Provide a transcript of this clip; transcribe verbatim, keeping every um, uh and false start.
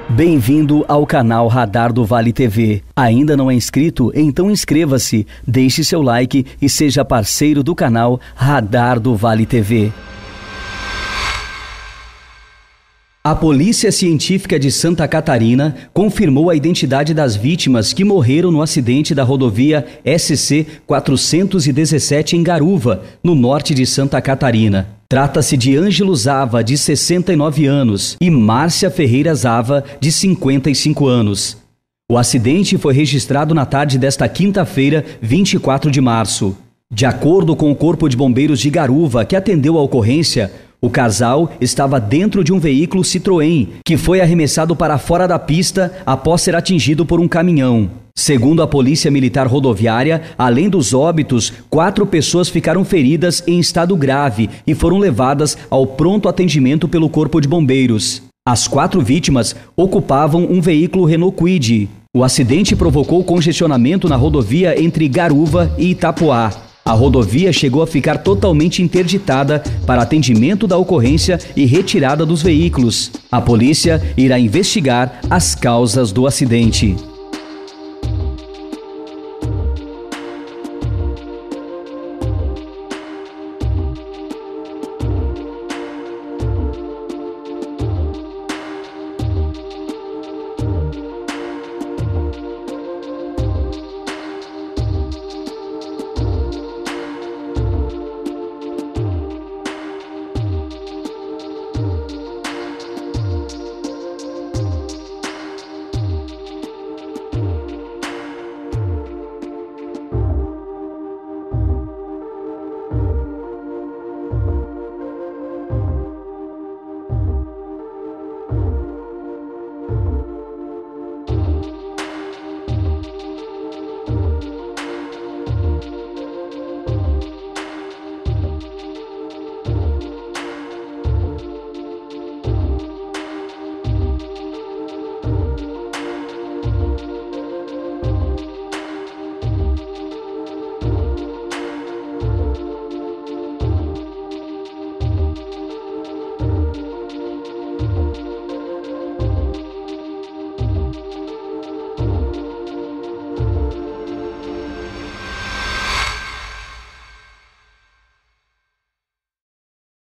Bem-vindo ao canal Radar do Vale T V. Ainda não é inscrito? Então inscreva-se, deixe seu like e seja parceiro do canal Radar do Vale T V. A Polícia Científica de Santa Catarina confirmou a identidade das vítimas que morreram no acidente da rodovia S C quatrocentos e dezessete em Garuva, no norte de Santa Catarina. Trata-se de Ângelo Zava, de sessenta e nove anos, e Márcia Ferreira Zava, de cinquenta e cinco anos. O acidente foi registrado na tarde desta quinta-feira, vinte e quatro de março. De acordo com o Corpo de Bombeiros de Garuva, que atendeu a ocorrência, o casal estava dentro de um veículo Citroën, que foi arremessado para fora da pista após ser atingido por um caminhão. Segundo a Polícia Militar Rodoviária, além dos óbitos, quatro pessoas ficaram feridas em estado grave e foram levadas ao pronto atendimento pelo Corpo de Bombeiros. As quatro vítimas ocupavam um veículo Renault Kwid. O acidente provocou congestionamento na rodovia entre Garuva e Itapoá. A rodovia chegou a ficar totalmente interditada para atendimento da ocorrência e retirada dos veículos. A polícia irá investigar as causas do acidente.